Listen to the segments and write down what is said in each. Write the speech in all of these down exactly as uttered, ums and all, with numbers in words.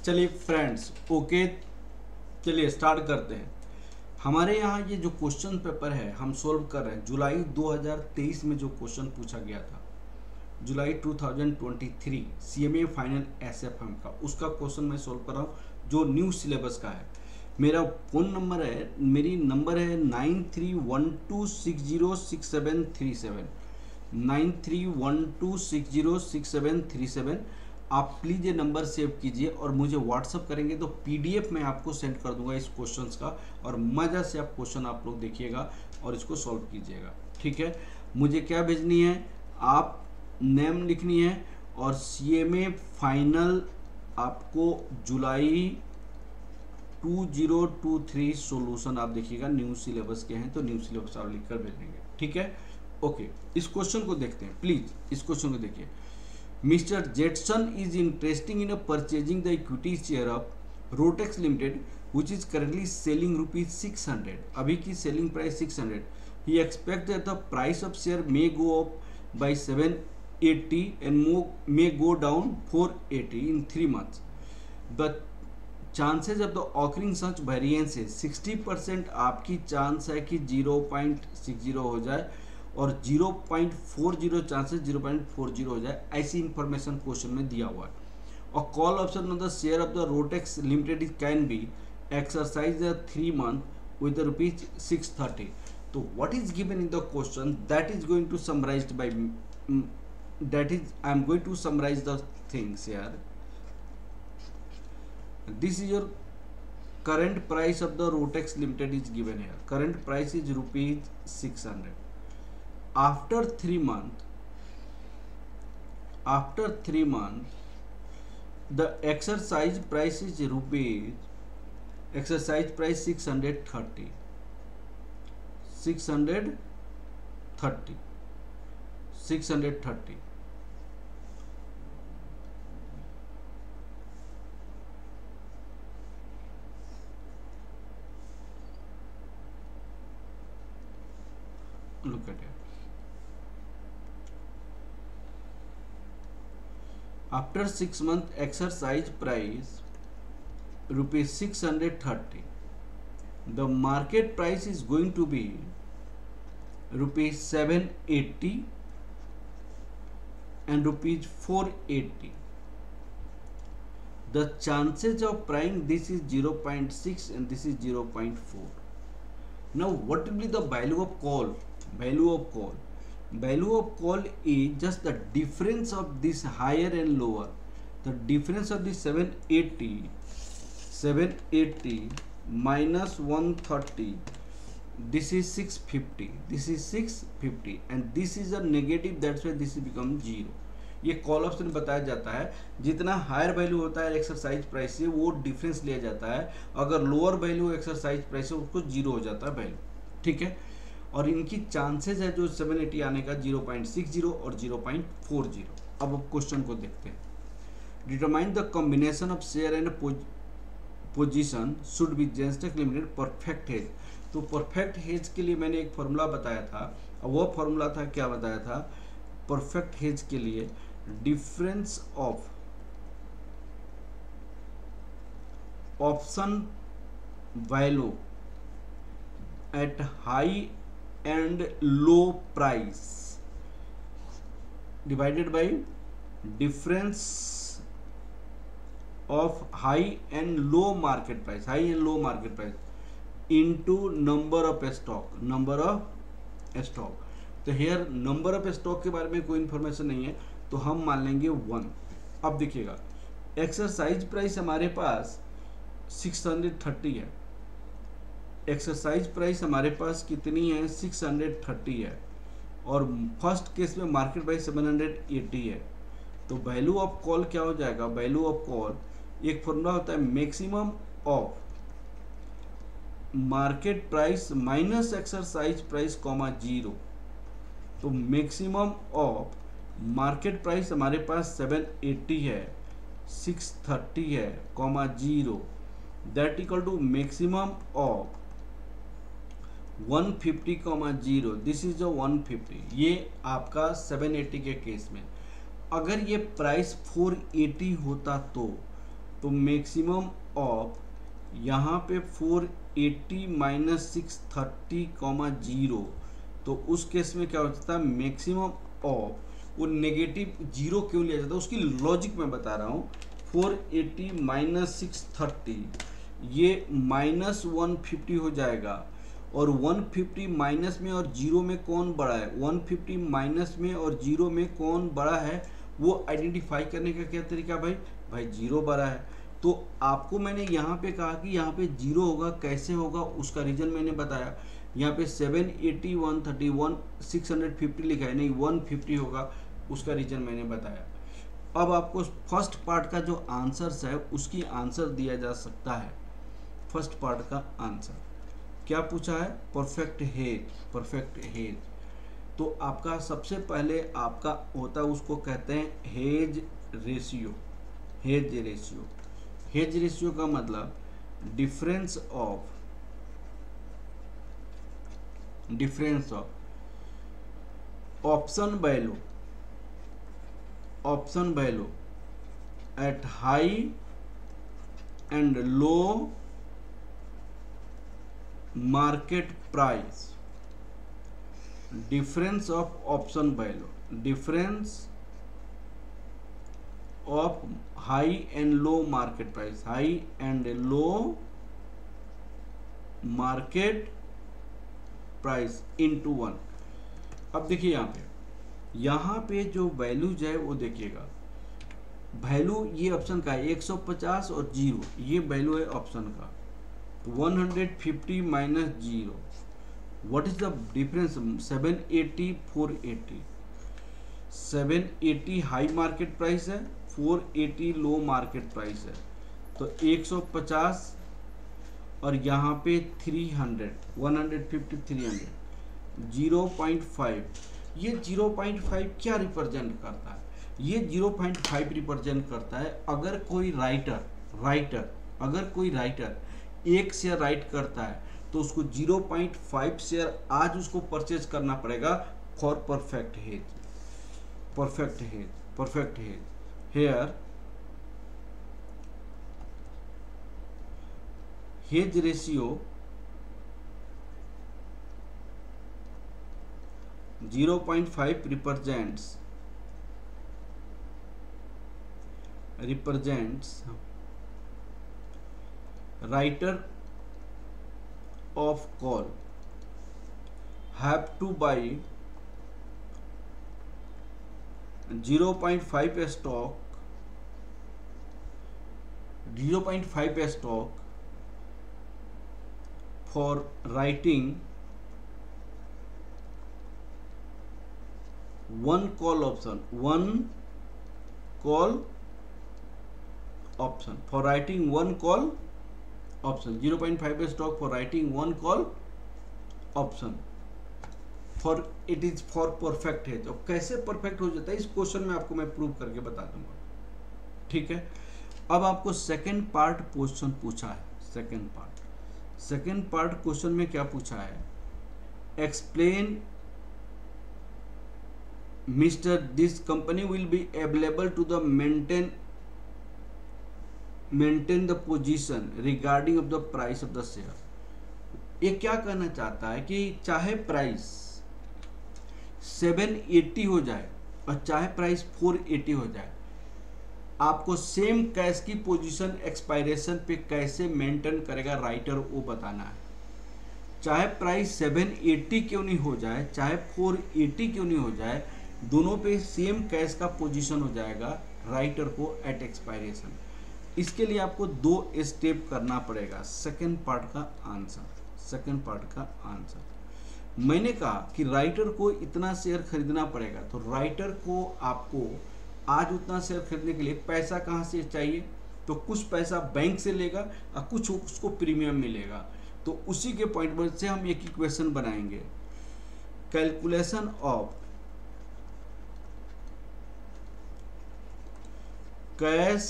चलिए friends, okay, चलिए start करते हैं। हमारे यहाँ ये जो क्वेश्चन पेपर है हम सोल्व कर रहे हैं जुलाई दो हज़ार तेईस में जो क्वेश्चन पूछा गया था, जुलाई दो हज़ार तेईस सीएमए फाइनल एसएफएम का, उसका क्वेश्चन मैं सोल्व कर रहा हूँ जो न्यू सिलेबस का है। मेरा फ़ोन नंबर है, मेरी नंबर है nine three one two six zero six seven three seven nine three one two six zero six seven three seven. आप प्लीज़ ये नंबर सेव कीजिए और मुझे व्हाट्सअप करेंगे तो पीडीएफ मैं आपको सेंड कर दूंगा इस क्वेश्चंस का, और मज़ा से आप क्वेश्चन आप लोग देखिएगा और इसको सॉल्व कीजिएगा। ठीक है, मुझे क्या भेजनी है, आप नेम लिखनी है और सीएमए फाइनल आपको जुलाई two zero two three solution आप देखिएगा, न्यू सिलेबस के हैं तो न्यू सिलेबस आप लिख कर भेजेंगे। ठीक है, ओके, इस क्वेश्चन को देखते हैं, प्लीज इस क्वेश्चन को देखिए। Mister Jetson is interesting in purchasing the equity share of Rotex limited which is currently selling rupees six hundred. अभी की selling price six hundred. He expect that the price of share may go up by seventy and may go down forty in three months. The chances of the occurring such variances, sixty percent आपकी chance है कि zero point six zero हो जाए और zero point four zero chances zero point four zero हो जाए, ऐसी information question में दिया हुआ है। और call option of the share of the Rotex limited is can be exercise three month with rupees six thirty. तो what is given in the question, that is going to summarise by that is I am going to summarise the things यार। This is your current price of the Rotex Limited is given here. Current price is rupees six hundred. After three month, after three month, the exercise price is rupees. Exercise price six hundred thirty. Six hundred thirty. Six hundred thirty. Look at it. After six month exercise price rupees six hundred thirty. The market price is going to be rupees seven eighty and rupees four eighty. The chances of buying this is zero point six and this is zero point four. Now what will be the value of call? Value of call. Value of call is just the difference of this higher and lower. The difference of the seven eighty, seven eighty minus one thirty. This is six fifty. This is six fifty, and this is a negative. That's why this become zero. ये call option बताया जाता है, जितना higher value होता है exercise price से वो difference लिया जाता है, अगर लोअर वैल्यू एक्सरसाइज प्राइस से उसको जीरो हो जाता है वैल्यू। ठीक है, और इनकी चांसेस है जो सेवन एटी आने का ज़ीरो पॉइंट सिक्स ज़ीरो और ज़ीरो पॉइंट फोर ज़ीरो। अब क्वेश्चन को देखते हैं। Determine the combination of share and position should be Genstech limited perfect hedge. तो परफेक्ट हेज के लिए मैंने एक फॉर्मूला बताया था, और वो फॉर्मूला था, क्या बताया था परफेक्ट हेज के लिए, difference of option value at high and low price divided by difference of high and low market price, high and low market price into number of stock, number of stock. तो here number of stock के बारे में कोई information नहीं है तो हम मान लेंगे वन। अब देखिएगा एक्सरसाइज प्राइस हमारे पास सिक्स हंड्रेड थर्टी है, एक्सरसाइज प्राइस हमारे पास कितनी है सिक्स हंड्रेड थर्टी है, और फर्स्ट केस में market price seven hundred eighty है। तो वैल्यू ऑफ कॉल क्या हो जाएगा, वैल्यू ऑफ कॉल एक फॉर्मूला होता है maximum of market price minus exercise price comma zero. तो मैक्सिमम ऑफ मार्केट प्राइस हमारे पास सेवन एटी है, सिक्स थर्टी है comma zero, that equal to maximum of one fifty comma zero, this is one fifty. ये आपका seven eighty के case में। अगर ये प्राइस फोर एटी होता तो तो मैक्सिमम ऑफ यहाँ पे four eighty minus six thirty comma zero, तो उस केस में क्या होता है, मैक्सिमम ऑफ वो नेगेटिव जीरो क्यों लिया जाता है उसकी लॉजिक मैं बता रहा हूँ। Four eighty minus six thirty ये माइनस वन फिफ्टी हो जाएगा, और वन फिफ्टी माइनस में और जीरो में कौन बड़ा है, वन फिफ्टी माइनस में और जीरो में कौन बड़ा है वो आइडेंटिफाई करने का क्या तरीका भाई, भाई जीरो बड़ा है। तो आपको मैंने यहाँ पे कहा कि यहाँ पे जीरो होगा, कैसे होगा उसका रीजन मैंने बताया। यहाँ पे seven eighty one thirty one six hundred fifty लिखा है, नहीं वन फिफ्टी होगा, उसका रीजन मैंने बताया। अब आपको फर्स्ट पार्ट का जो आंसर्स है उसकी आंसर दिया जा सकता है। फर्स्ट पार्ट का आंसर क्या पूछा है, परफेक्ट हेज, परफेक्ट हेज। तो आपका सबसे पहले आपका होता है उसको कहते हैं hedge ratio. Hedge ratio, hedge ratio का मतलब difference of difference of option value option value at high and low market price, difference of option value, difference of high and low market price, high and low market price into one. अब देखिए यहाँ पे यहाँ पे जो values है वो देखिएगा, वैल्यू ये ऑप्शन का है एक सौ पचास और जीरो, ये वैल्यू है ऑप्शन का। One hundred fifty minus zero, what is the difference, seven eighty four eighty, seven eighty high market price है, four eighty low market price है, तो एक सौ पचास और यहाँ पे three hundred, one hundred fifty three hundred, zero point five. ये जीरो पॉइंट फाइव क्या रिप्रेजेंट करता है, ये जीरो पॉइंट फाइव रिप्रेजेंट करता है अगर कोई राइटर राइटर अगर कोई राइटर एक शेयर राइट करता है तो उसको जीरो पॉइंट फाइव शेयर आज उसको परचेज करना पड़ेगा for perfect hedge, perfect hedge, perfect hedge. Here hedge ratio zero point five represents represents writer of call have to buy zero point five stock, zero point five stock for writing one call option, one call option for writing one call option, zero point five stock for writing one call option for it is for perfect hedge। और कैसे perfect हो जाता है इस question में आपको मैं prove करके बता दूंगा, ठीक है। अब आपको सेकंड पार्ट क्वेश्चन पूछा है, second part second part question में क्या पूछा है, explain Mister this company will be available to the maintain maintain the position regarding of the price of the share। ये क्या कहना चाहता है कि चाहे प्राइस सेवन एटी हो जाए और चाहे प्राइस फोर एटी हो जाए, आपको सेम कैश की पोजीशन एक्सपायरेशन पे कैसे मेंटेन करेगा राइटर वो बताना है। चाहे प्राइस सेवन एटी क्यों नहीं हो जाए, चाहे फोर एटी क्यों नहीं हो जाए, दोनों पे सेम कैश का पोजीशन हो जाएगा राइटर को एट एक्सपायरेशन। इसके लिए आपको दो स्टेप करना पड़ेगा। सेकंड पार्ट का आंसर, सेकंड पार्ट का आंसर मैंने कहा कि राइटर को इतना शेयर खरीदना पड़ेगा, तो राइटर को आपको आज उतना शेयर खरीदने के लिए पैसा कहाँ से चाहिए, तो कुछ पैसा बैंक से लेगा और कुछ उसको प्रीमियम मिलेगा। तो उसी के पॉइंट पर से हम एक इक्वेशन बनाएंगे, calculation of cash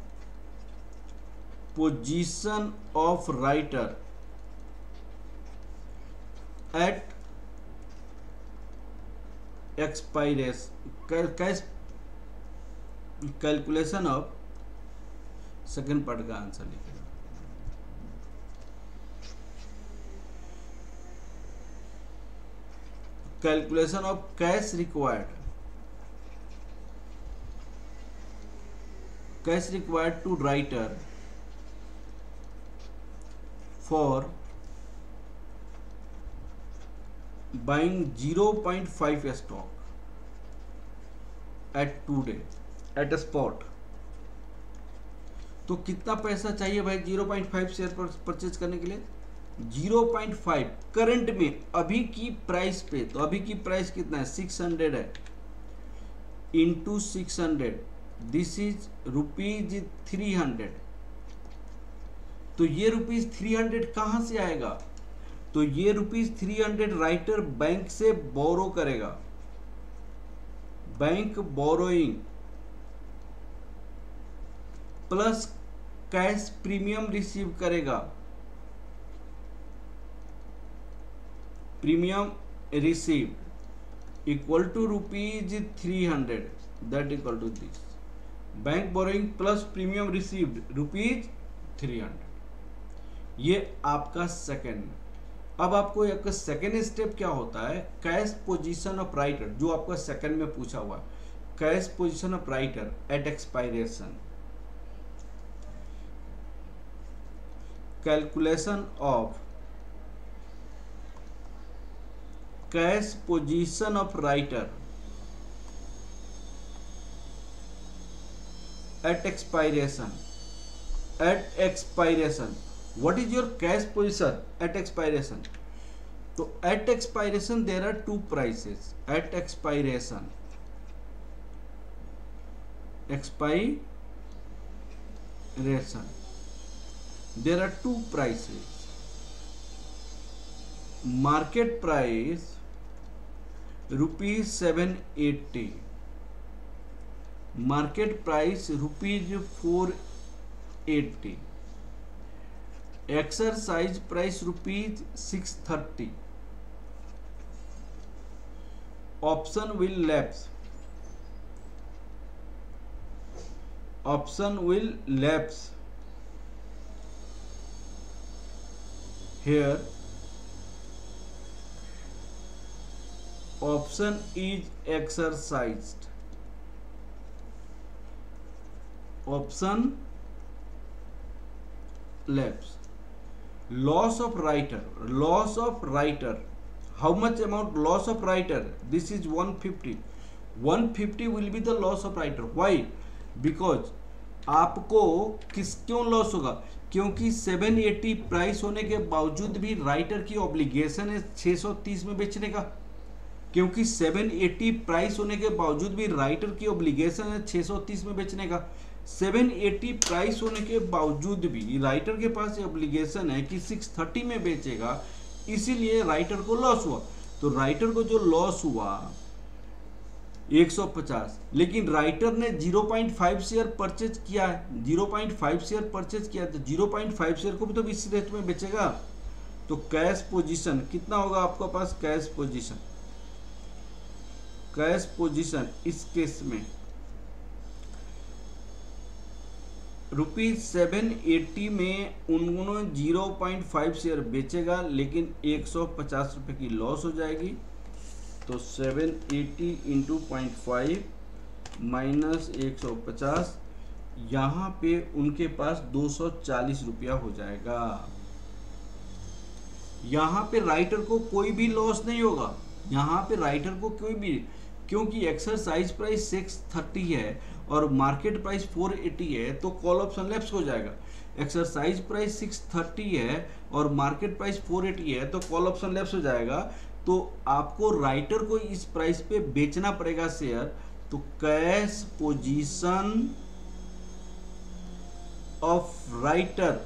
position of writer at expiration, cash calculation of second part का आंसर लिखेगा। Calculation of cash required, cash required to writer for buying zero point five stock at today at spot. तो कितना पैसा चाहिए भाई zero point five share पर purchase करने के लिए? ज़ीरो पॉइंट फाइव करंट में अभी की प्राइस पे, तो अभी की प्राइस कितना है? सिक्स हंड्रेड है, into six hundred, this is rupees three hundred. तो ये रुपीज थ्री हंड्रेड कहां से आएगा? तो ये rupees three hundred writer bank से बोरो करेगा, bank borrowing plus cash premium receive करेगा, premium receive equal to rupees three hundred, that equal to this, bank borrowing plus premium received rupees three hundred. ये आपका second. अब आपको एक second step क्या होता है? कैश पोजीशन ऑफ राइटर, जो आपका सेकेंड में पूछा हुआ, cash position of writer at expiration, calculation of cash position of writer at expiration, at expiration what is your cash position at expiration? तो at expiration there are two prices. At expiration, expiration there are two prices. Market price rupees seven eighty, market price rupees four eighty, exercise price rupees six thirty, option will lapse, option will lapse here, option is exercised, option lapse. Loss of writer, loss of writer, how much amount loss of writer? This is one fifty, one fifty will be the loss of writer. Why? Because आपको किस क्यों loss होगा? क्योंकि seven eighty price होने के बावजूद भी writer की ऑब्लिगेशन है छह सौ तीस में बेचने का। क्योंकि सेवन एटी प्राइस होने के बावजूद भी राइटर की ऑब्लिगेशन है छह सौ तीस में बेचने का। सेवन एटी प्राइस होने के बावजूद भी राइटर के पास ऑब्लिगेशन है कि सिक्स थर्टी में बेचेगा, इसीलिए राइटर को लॉस हुआ। तो राइटर को जो लॉस हुआ एक सौ पचास, लेकिन राइटर ने zero point five share purchase किया है, zero point five share purchase किया है, तो ज़ीरो पॉइंट फाइव शेयर को भी तो इस रेट में बेचेगा। तो कैश पोजीशन कितना होगा आपके पास? कैश पोजीशन, कैश पोजीशन इस केस में रुपीज सेवन एटी में उन्होंने ज़ीरो पॉइंट फाइव शेयर बेचेगा, लेकिन एक सौ पचास रुपये की लॉस हो जाएगी। तो seven eighty into point five minus एक सौ पचास, यहाँ पे उनके पास दो सौ चालीस रुपया हो जाएगा। यहाँ पे राइटर को कोई भी लॉस नहीं होगा, यहाँ पे राइटर को कोई भी, क्योंकि एक्सरसाइज प्राइस सिक्स थर्टी है और मार्केट प्राइस फोर एटी है, तो कॉल ऑप्शन लैप्स हो जाएगा। एक्सरसाइज प्राइस सिक्स थर्टी है और मार्केट प्राइस फोर एटी है, तो कॉल ऑप्शन लैप्स हो जाएगा। तो आपको राइटर को इस प्राइस पे बेचना पड़ेगा शेयर। तो cash position of writer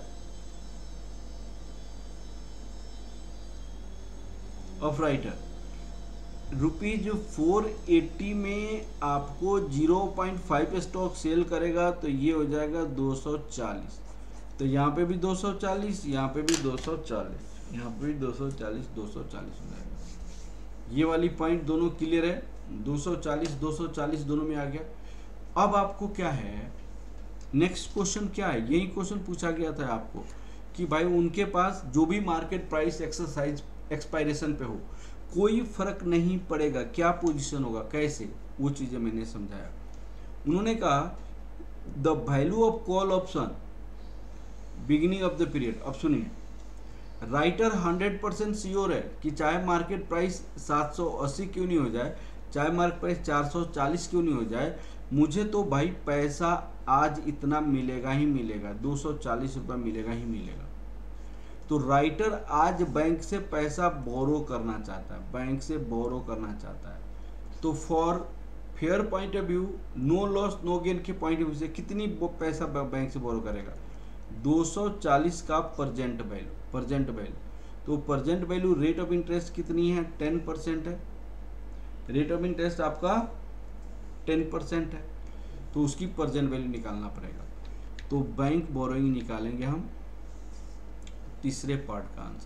of writer rupees four eighty में आपको zero point five stock sell करेगा, तो ये हो जाएगा दो सौ चालीस। तो यहाँ पे भी दो सौ चालीस, यहाँ पे भी दो सौ चालीस, यहाँ पे भी दो सौ चालीस, दो सौ चालीस हो जाएगा। ये वाली पॉइंट दोनों क्लियर है, दो सौ चालीस दो सौ चालीस दोनों में आ गया। अब आपको क्या है, नेक्स्ट क्वेश्चन क्या है, यही क्वेश्चन पूछा गया था आपको कि भाई उनके पास जो भी मार्केट प्राइस एक्सरसाइज एक्सपायरेशन पे हो कोई फर्क नहीं पड़ेगा, क्या पोजीशन होगा, कैसे, वो चीज़ें मैंने समझाया। उन्होंने कहा the value of call option beginning of the period. अब सुनिए, राइटर हंड्रेड परसेंट श्योर है कि चाहे मार्केट प्राइस सात सौ अस्सी क्यों नहीं हो जाए, चाहे मार्केट प्राइस चार सौ चालीस क्यों नहीं हो जाए, मुझे तो भाई पैसा आज इतना मिलेगा ही मिलेगा, दो सौ चालीस रुपये मिलेगा ही मिलेगा। तो राइटर आज बैंक से पैसा बोरो करना चाहता है, बैंक से बोरो करना चाहता है। तो for fair point of view, no loss no gain के पॉइंट ऑफ व्यू से कितनी पैसा बैंक से बोरो करेगा, दो सौ चालीस का परजेंट वैल्यू, परजेंट वैल्यू। तो present value rate of interest कितनी है, टेन परसेंट है, रेट ऑफ इंटरेस्ट आपका टेन परसेंट है, तो उसकी परजेंट वैल्यू निकालना पड़ेगा। तो बैंक बोरोइंग निकालेंगे हम तीसरे पार्ट का answer.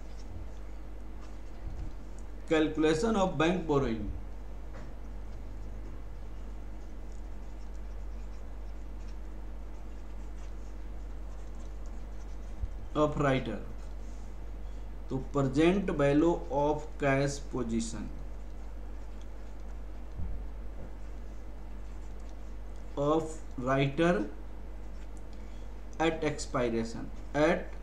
Calculation of bank borrowing, of writer, तो present value of cash position of writer at expiration, at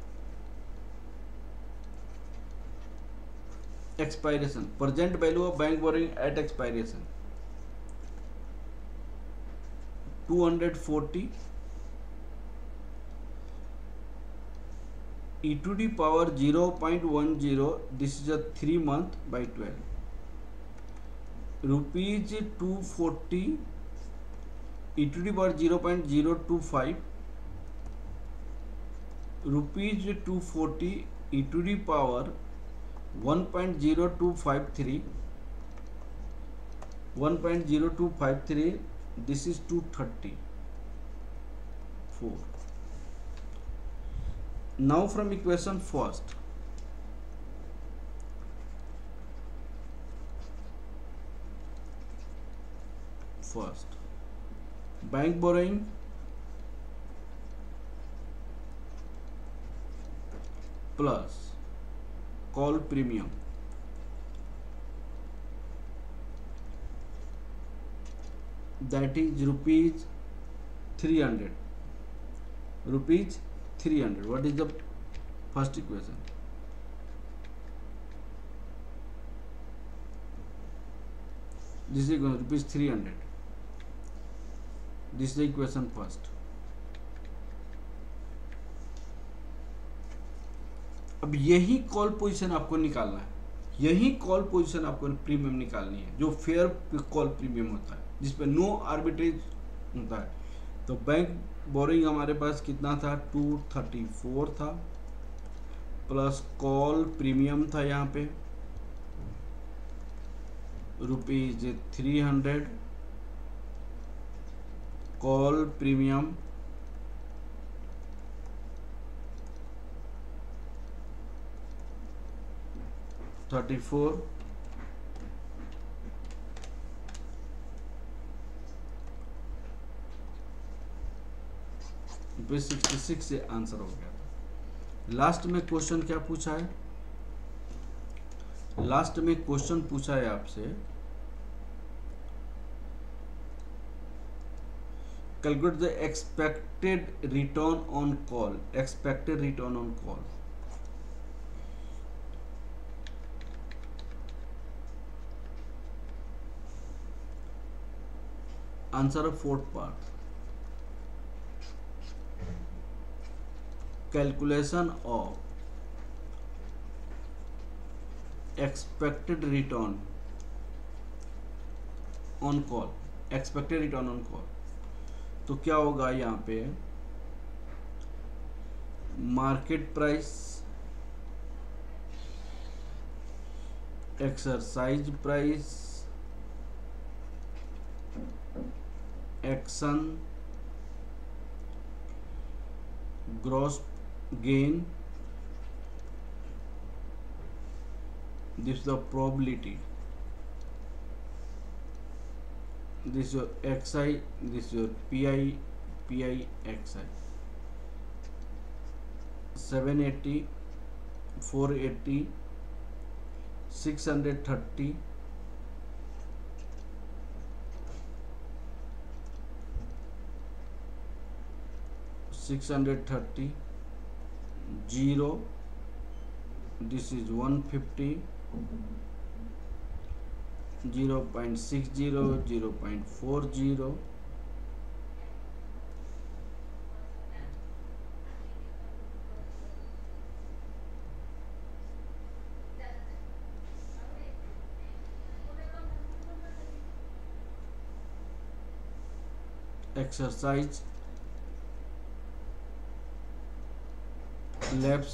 expiration, present value of bank borrowing at expiration two hundred forty e to the power zero point one zero, this is a three month by twelve, rupees two forty e to the power zero point zero two five, rupees two forty e to the power one point zero two five three, one point zero two five three, this is two thirty four. Now from equation first, first bank borrowing plus call premium that is rupees three hundred, rupees three hundred. What is the first equation? This is equal to rupees three hundred. This is the equation first. अब यही call position आपको निकालना है, यही call position आपको premium निकालनी है जो फेयर कॉल प्रीमियम होता है, जिसपे नो आर्बिट्रेज होता है। तो बैंक बोरिंग हमारे पास कितना था, टू थर्टी फोर था, प्लस कॉल प्रीमियम था यहाँ पे rupees three hundred, call premium thirty four, sixty six से आंसर हो गया था। लास्ट में क्वेश्चन क्या पूछा है, लास्ट में क्वेश्चन पूछा है आपसे calculate the expected return on call, expected return on call. Answer of fourth part, calculation of expected return on call, expected return on call। तो क्या होगा यहाँ पे, market price, exercise price, action, gross gain, this is the probability, this is your xi, this is your pi, P I X I, seven eighty, four eighty, six hundred thirty, six hundred thirty, zero, this is one fifty, zero point six zero, zero point four zero, exercise left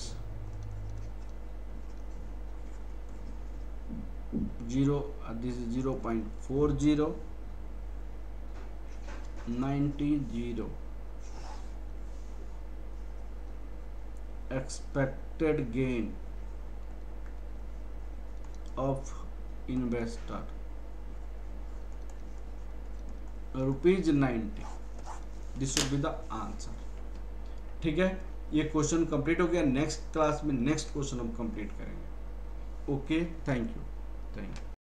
zero, this is zero point four zero, ninety zero, expected gain of investor rupees ninety, this will be the answer. ठीक है, ये क्वेश्चन complete हो गया। Next class में next question हम complete करेंगे। Okay, thank you, thank you.